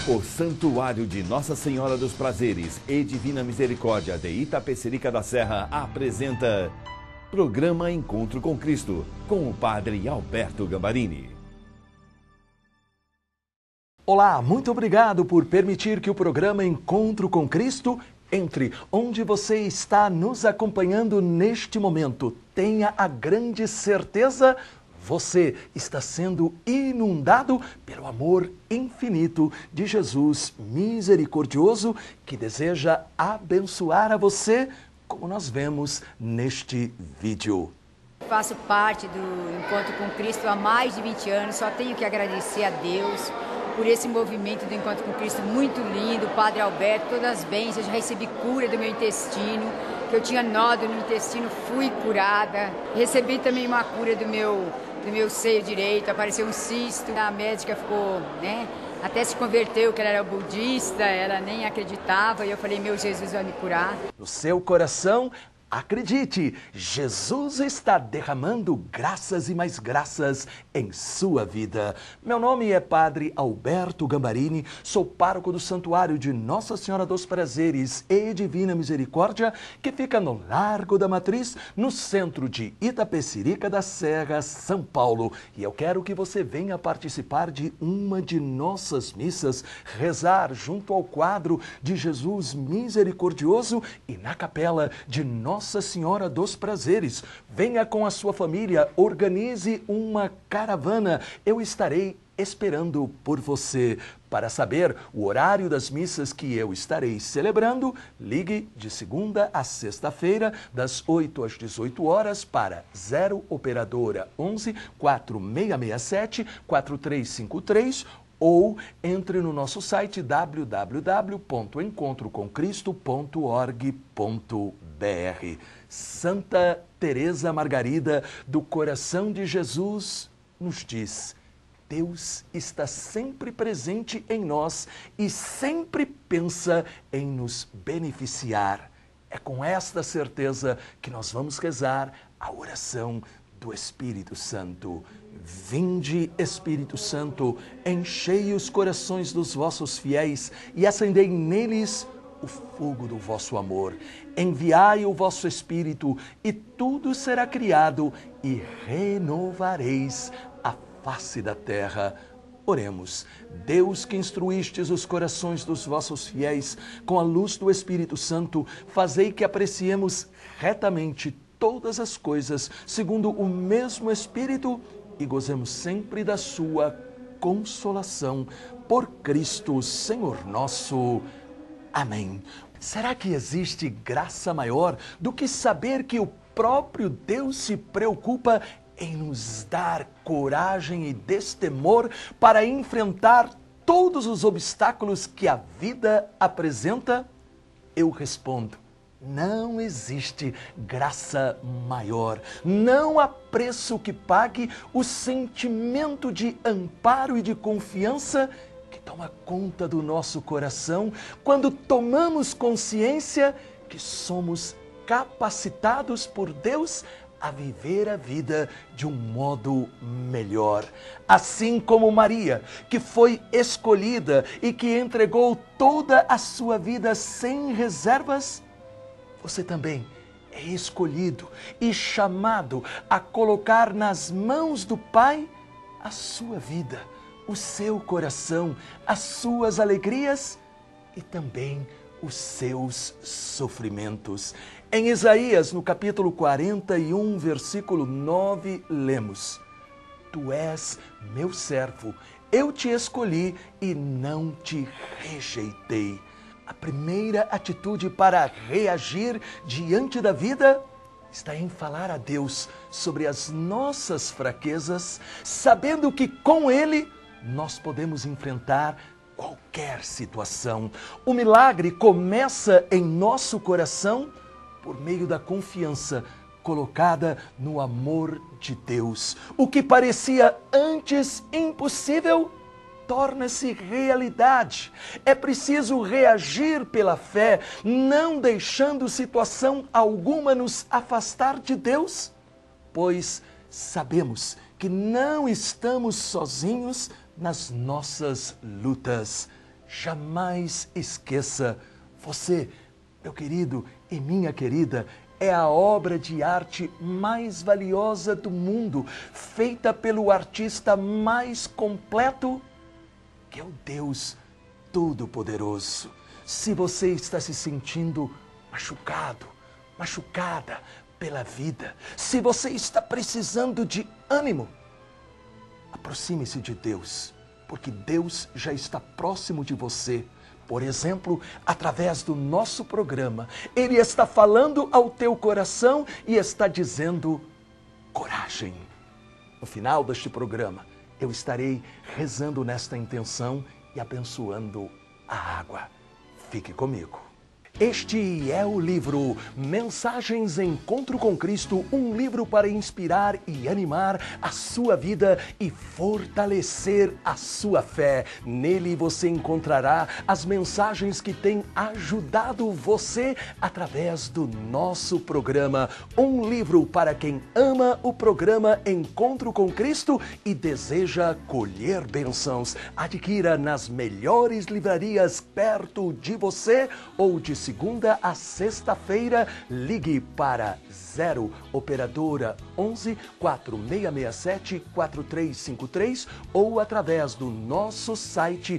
O Santuário de Nossa Senhora dos Prazeres e Divina Misericórdia de Itapecerica da Serra apresenta Programa Encontro com Cristo, com o Padre Alberto Gambarini. Olá, muito obrigado por permitir que o programa Encontro com Cristo entre onde você está nos acompanhando neste momento. Tenha a grande certeza, você está sendo inundado pelo amor infinito de Jesus misericordioso que deseja abençoar a você, como nós vemos neste vídeo. Faço parte do Encontro com Cristo há mais de 20 anos, só tenho que agradecer a Deus por esse movimento do Encontro com Cristo muito lindo, Padre Alberto, todas as bênçãos, já recebi cura do meu intestino, que eu tinha nódulo no intestino, fui curada, recebi também uma cura do meu seio direito, apareceu um cisto, a médica ficou, até se converteu, que ela era budista, ela nem acreditava, e eu falei, meu Jesus vai me curar. No seu coração, acredite, Jesus está derramando graças e mais graças em sua vida. Meu nome é Padre Alberto Gambarini, sou pároco do Santuário de Nossa Senhora dos Prazeres e Divina Misericórdia, que fica no Largo da Matriz, no centro de Itapecerica da Serra, São Paulo. E eu quero que você venha participar de uma de nossas missas, rezar junto ao quadro de Jesus Misericordioso e na capela de Nossa Senhora dos Prazeres. Venha com a sua família, organize uma caravana. Eu estarei esperando por você. Para saber o horário das missas que eu estarei celebrando, ligue de segunda a sexta-feira, das 8 às 18 horas para 0 Operadora 11 4667 4353 ou entre no nosso site www.encontrocomcristo.org.br. Santa Teresa Margarida do Coração de Jesus nos diz: Deus está sempre presente em nós e sempre pensa em nos beneficiar. É com esta certeza que nós vamos rezar a oração do Espírito Santo. Vinde, Espírito Santo, enchei os corações dos vossos fiéis e acendei neles o fogo do vosso amor. Enviai o vosso Espírito e tudo será criado e renovareis a face da terra. Oremos. Deus, que instruístes os corações dos vossos fiéis com a luz do Espírito Santo, fazei que apreciemos retamente todas as coisas segundo o mesmo Espírito e gozemos sempre da sua consolação. Por Cristo, Senhor nosso. Amém. Será que existe graça maior do que saber que o próprio Deus se preocupa em nos dar coragem e destemor para enfrentar todos os obstáculos que a vida apresenta? Eu respondo: não existe graça maior. Não há preço que pague o sentimento de amparo e de confiança que toma conta do nosso coração quando tomamos consciência que somos capacitados por Deus a viver a vida de um modo melhor. Assim como Maria, que foi escolhida e que entregou toda a sua vida sem reservas, você também é escolhido e chamado a colocar nas mãos do Pai a sua vida, o seu coração, as suas alegrias e também os seus sofrimentos. Em Isaías, no capítulo 41, versículo 9, lemos: Tu és meu servo, eu te escolhi e não te rejeitei. A primeira atitude para reagir diante da vida está em falar a Deus sobre as nossas fraquezas, sabendo que com Ele nós podemos enfrentar qualquer situação. O milagre começa em nosso coração por meio da confiança colocada no amor de Deus. O que parecia antes impossível torna-se realidade. É preciso reagir pela fé, não deixando situação alguma nos afastar de Deus, pois sabemos que não estamos sozinhos nas nossas lutas. jamais esqueça, você, meu querido e minha querida, é a obra de arte mais valiosa do mundo, feita pelo artista mais completo, que é o Deus Todo-Poderoso. Se você está se sentindo machucado, machucada pela vida, se você está precisando de ânimo, aproxime-se de Deus, porque Deus já está próximo de você. Por exemplo, através do nosso programa, Ele está falando ao teu coração e está dizendo: coragem. No final deste programa, eu estarei rezando nesta intenção e abençoando a água. Fique comigo. Este é o livro Mensagens Encontro com Cristo, um livro para inspirar e animar a sua vida e fortalecer a sua fé. Nele você encontrará as mensagens que têm ajudado você através do nosso programa. Um livro para quem ama o programa Encontro com Cristo e deseja colher bênçãos. Adquira nas melhores livrarias perto de você ou de segunda a sexta-feira. Ligue para 0 operadora 11 4667 4353 ou através do nosso site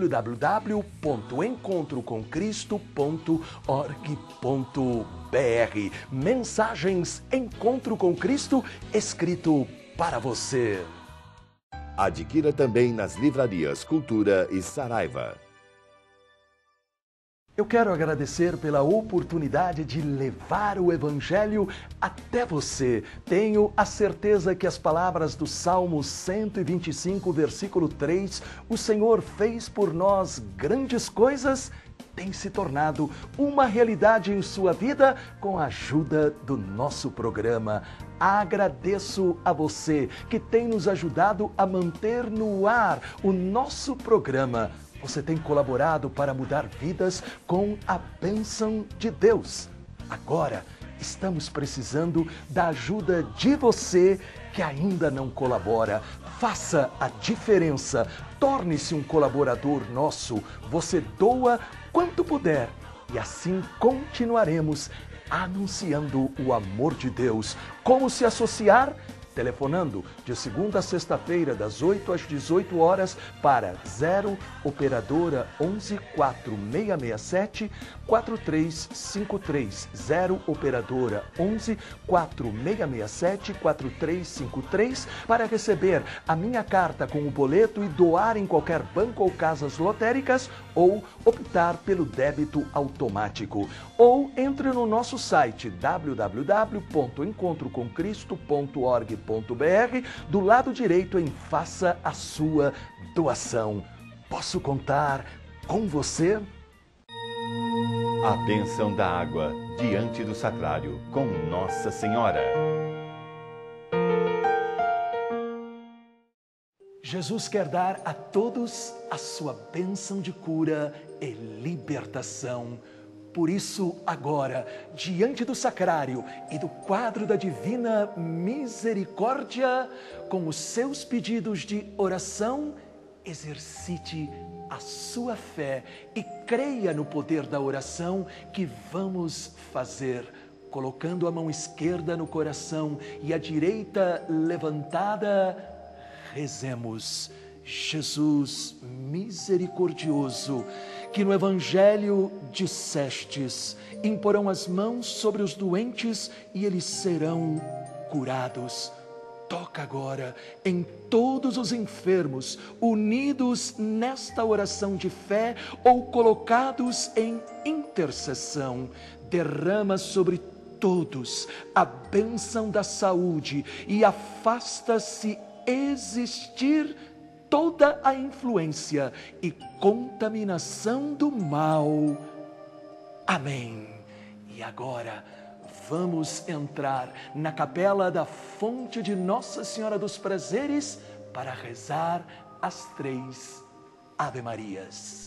www.encontrocomcristo.org.br. Mensagens Encontro com Cristo, escrito para você. Adquira também nas livrarias Cultura e Saraiva. Eu quero agradecer pela oportunidade de levar o Evangelho até você. Tenho a certeza que as palavras do Salmo 125, versículo 3, o Senhor fez por nós grandes coisas, tem se tornado uma realidade em sua vida com a ajuda do nosso programa. Agradeço a você que tem nos ajudado a manter no ar o nosso programa. Você tem colaborado para mudar vidas com a bênção de Deus. Agora, estamos precisando da ajuda de você que ainda não colabora. Faça a diferença. Torne-se um colaborador nosso. Você doa quanto puder. E assim continuaremos anunciando o amor de Deus. Como se associar? Telefonando de segunda a sexta-feira, das 8 às 18 horas, para 0 operadora 11 4667 4353. 0 operadora 11 4667 4353 para receber a minha carta com o boleto e doar em qualquer banco ou casas lotéricas ou optar pelo débito automático. Ou entre no nosso site www.encontrocomcristo.org.br. Do lado direito em Faça a sua doação. Posso contar com você? A bênção da água diante do sacrário com Nossa Senhora. Jesus quer dar a todos a sua bênção de cura e libertação. Por isso, agora, diante do sacrário e do quadro da Divina Misericórdia, com os seus pedidos de oração, exercite a sua fé e creia no poder da oração que vamos fazer. Colocando a mão esquerda no coração e a direita levantada, rezemos. Jesus misericordioso, que no Evangelho dissestes, imporão as mãos sobre os doentes e eles serão curados. Toca agora em todos os enfermos, unidos nesta oração de fé ou colocados em intercessão. Derrama sobre todos a bênção da saúde e afasta-se existir toda a influência e contaminação do mal. Amém. E agora, vamos entrar na capela da fonte de Nossa Senhora dos Prazeres para rezar as 3 Ave-Marias.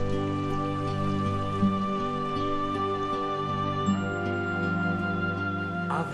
Ave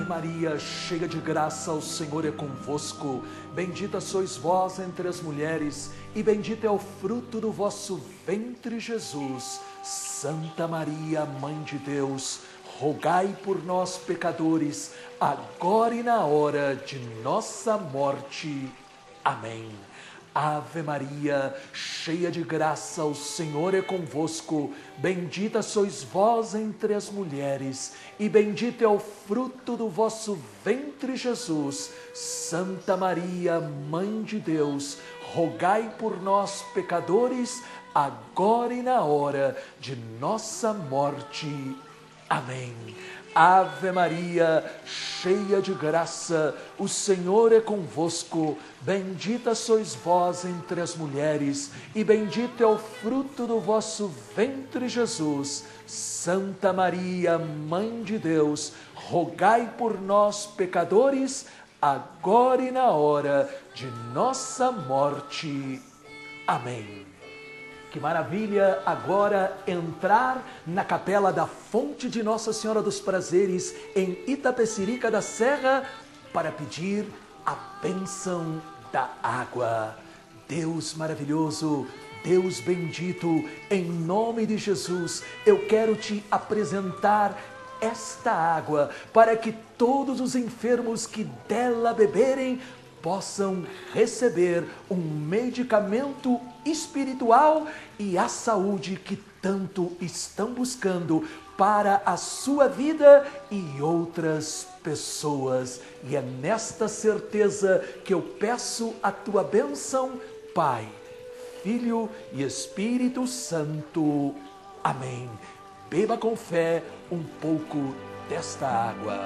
Maria, cheia de graça, o Senhor é convosco. Bendita sois vós entre as mulheres, e bendito é o fruto do vosso ventre, Jesus. Santa Maria, Mãe de Deus, rogai por nós, pecadores, agora e na hora de nossa morte. Amém. Ave Maria, cheia de graça, o Senhor é convosco. Bendita sois vós entre as mulheres, e bendito é o fruto do vosso ventre, Jesus. Santa Maria, Mãe de Deus, rogai por nós, pecadores, agora e na hora de nossa morte. Amém. Ave Maria, cheia de graça, o Senhor é convosco. Bendita sois vós entre as mulheres, e bendito é o fruto do vosso ventre, Jesus. Santa Maria, Mãe de Deus, rogai por nós, pecadores, agora e na hora de nossa morte. Amém. Que maravilha agora entrar na capela da Fonte de Nossa Senhora dos Prazeres em Itapecerica da Serra para pedir a bênção da água. Deus maravilhoso, Deus bendito, em nome de Jesus, eu quero te apresentar esta água para que todos os enfermos que dela beberem possam receber um medicamento espiritual e a saúde que tanto estão buscando para a sua vida e outras pessoas. E é nesta certeza que eu peço a tua bênção, Pai, Filho e Espírito Santo. Amém. Beba com fé um pouco desta água.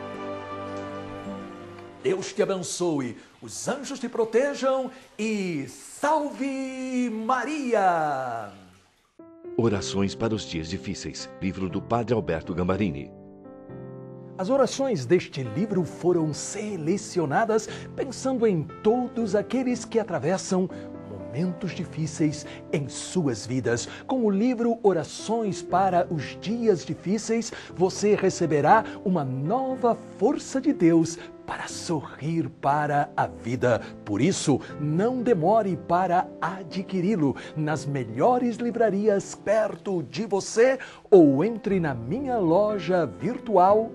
Deus te abençoe, os anjos te protejam e salve Maria! Orações para os dias difíceis. Livro do Padre Alberto Gambarini. As orações deste livro foram selecionadas pensando em todos aqueles que atravessam momentos difíceis em suas vidas. Com o livro Orações para os Dias Difíceis, você receberá uma nova força de Deus para sorrir para a vida. Por isso, não demore para adquiri-lo nas melhores livrarias perto de você ou entre na minha loja virtual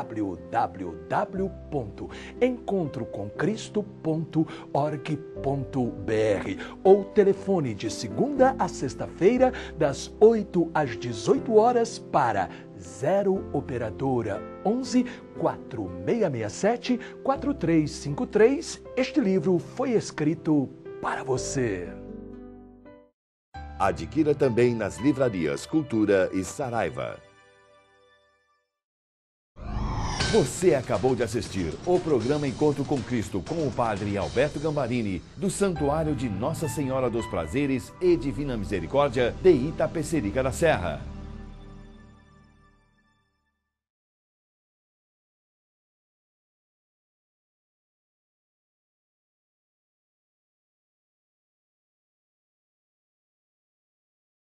www.encontrocomcristo.org.br ou telefone de segunda a sexta-feira das 8 às 18 horas para 0 operadora 11 4667 4353. Este livro foi escrito para você. Adquira também nas livrarias Cultura e Saraiva. Você acabou de assistir o programa Encontro com Cristo com o Padre Alberto Gambarini, do Santuário de Nossa Senhora dos Prazeres e Divina Misericórdia de Itapecerica da Serra.